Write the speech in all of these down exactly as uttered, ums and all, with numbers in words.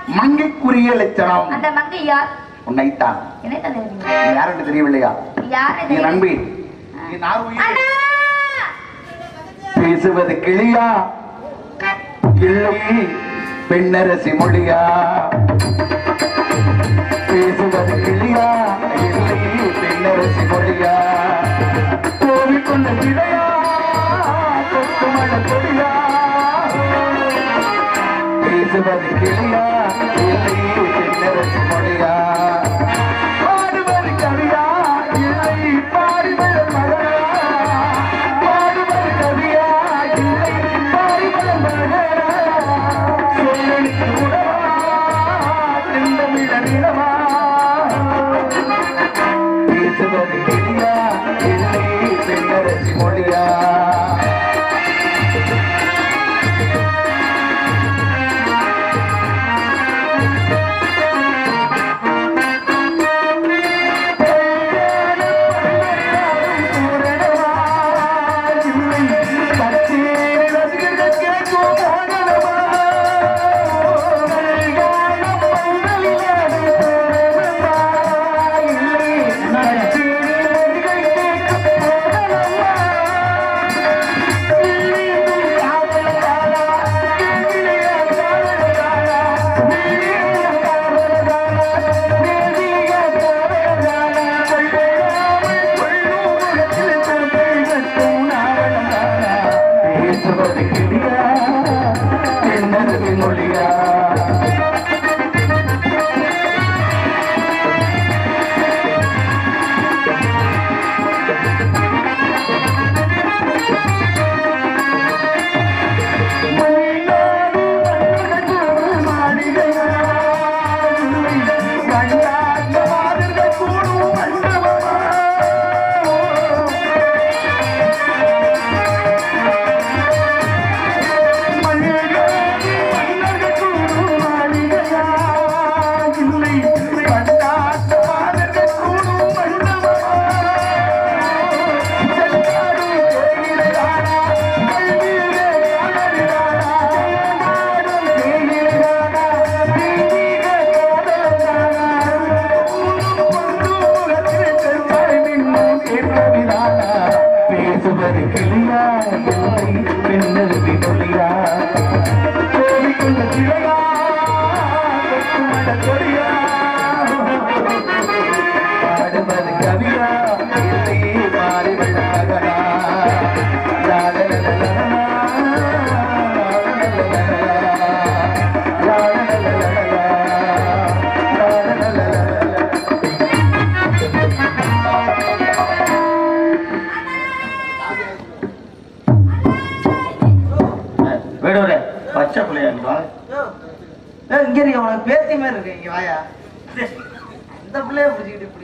மங்கைக்குரிய லட்சணம். அந்த மங்கை யார்? உன்னைத்தான். யாருக்கு தெரியவில்லையா? என் நம்பி பேசுவது கிளியா இல்லை பெண்ணரசி மொழியா? பேசுவது கிளியா இல்லை பெண்ணரசி மொழியா? கோவில் கொண்ட கிளையா கொத்து மழ கொடியா? பேசுவது கிளியா இல்லை பெண்ணரசி மொழியா? பாடுவது கவியா இல்லை பாடுவது மகனா? பாடுவது கவியா இல்லை பாடுவது மகனா? சொல்லி உடவா திண்டமிழ நிலவா? பேசுவது கிளியா இல்லை பெண்ணரசி மொழியா? பேத்தி மாதிரி இருக்கு இங்க வாயா. இந்த பிள்ளைய பிடிச்சிக்கிட்டு இப்படி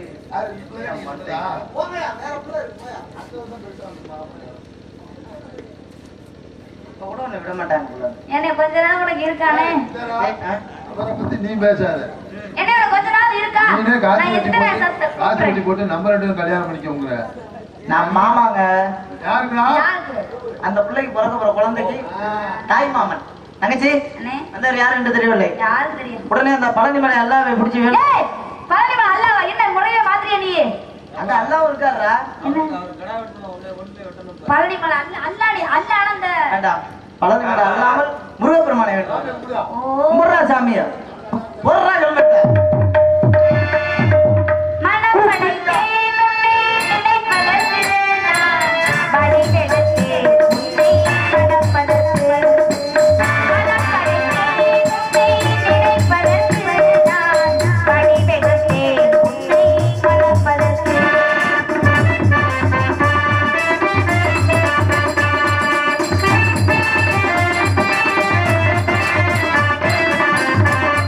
விட மாட்டாங்க. என்ன கொஞ்ச நாள் உனக்கு இருக்கானே அவரை பத்தி நீ பேசாத. என்ன கொஞ்ச நாள் இருக்கா? காசு வச்சு போட்டு நம்ம ரெண்டு கல்யாணம் பண்ணிக்கோங்க. நான் மாமாங்க. யாருக்குண்ணா? அந்த பிள்ளைக்கு பிறக்க போற குழந்தைக்கு தாய் மாமன். தங்கச்சி அந்த யாரு ரெண்டு தெரியவில்லை. யாருக்கு தெரியும்? உடனே அந்த பழனி மலை அல்லாவை பிடிச்சி பழனி மலை அல்லாவா? என்ன முறைய மாதிரியா நீ? அங்க அல்லாவும் இருக்காரா? பழனி மலை அல்ல அல்லாடி அல்ல ஆனந்த வேண்டாம். பழனி மலை அல்லாமல் முருகப்பெருமானை வேண்டும். முருகா சாமியா பொருளா கல்வெட்ட Bye.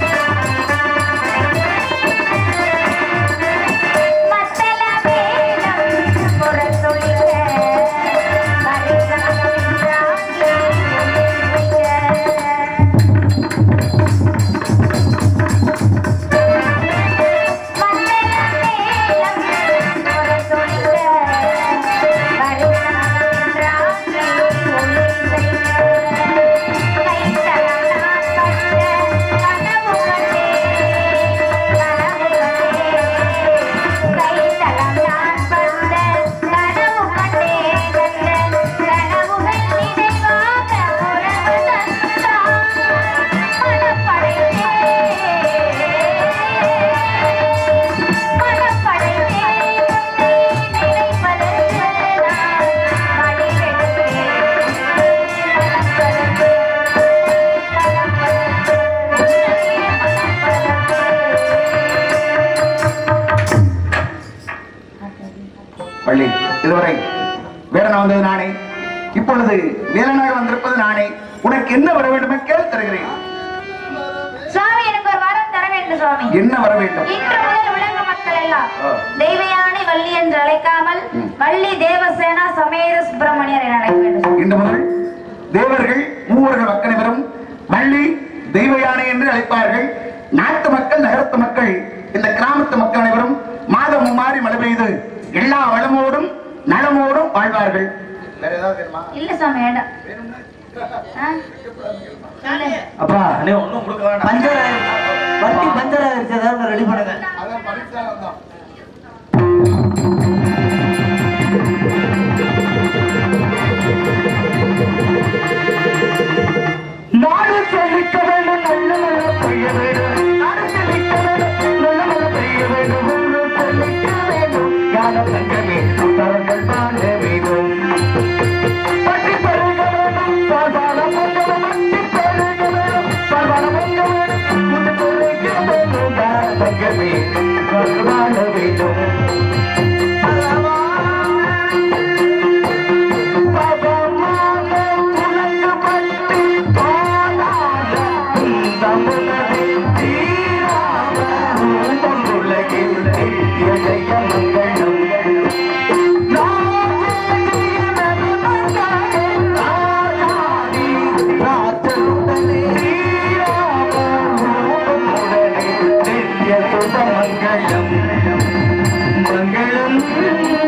இதுவரை வேடனா வந்தது நானே, இப்பொழுது வேலனாக வந்திருப்பது நானே. உனக்கு என்ன வர வேண்டும் கேள் தருகிறேன். சுவாமி எனக்கு ஒரு வரம் தர வேண்டும் சுவாமி. என்ன வர வேண்டும்? இன்று முதல் உலக மக்கள் எல்லாம் தெய்வயானை வள்ளி என்று அழைக்காமல் வள்ளி தேவசேனா சமேத சுப்பிரமணியர் என அழைக்க வேண்டும். இன்று முதல் தேவர்கள் மூவர்கள் மக்கள் வரும் வள்ளி தெய்வயானை என்று அழைப்பார்கள். நாட்டு மக்கள், நகரத்து மக்கள், இந்த கிராமத்து மக்கள் அனைவரும் மாதம் மாறி மழை பெய்து எல்லா வளமோடும் நலமோடும் வாழ்வார்கள். வேற ஏதாவது வேணுமா? இல்ல சாமி வேண்டாம். அப்பா நீ ஒண்ணும் கொடுக்க வேண்டாம். பஞ்சர் வண்டி பஞ்சர் ஆயிருச்சு, ஏதாவது ரெடி பண்ணுங்க. அதான் பரிசாலம் தான். நாடு செழிக்க வேண்டும், நல்ல மழை பெய்ய வேண்டும். நாடு செழிக்க வேண்டும், நல்ல மழை பெய்ய வேண்டும். ஊரு செழிக்க வேண்டும், ஞான சங்கமே சுத்தர்கள் வாழ வேண்டும். பட்டி பெருக வேண்டும், பாதாள பொங்கல் பட்டி பெருக வேண்டும், பாதாள பொங்கல் முட்டு பெருக வேண்டும். ஞான சங்கமே சுத்தர்கள் வாழ வேண்டும். மங்களம்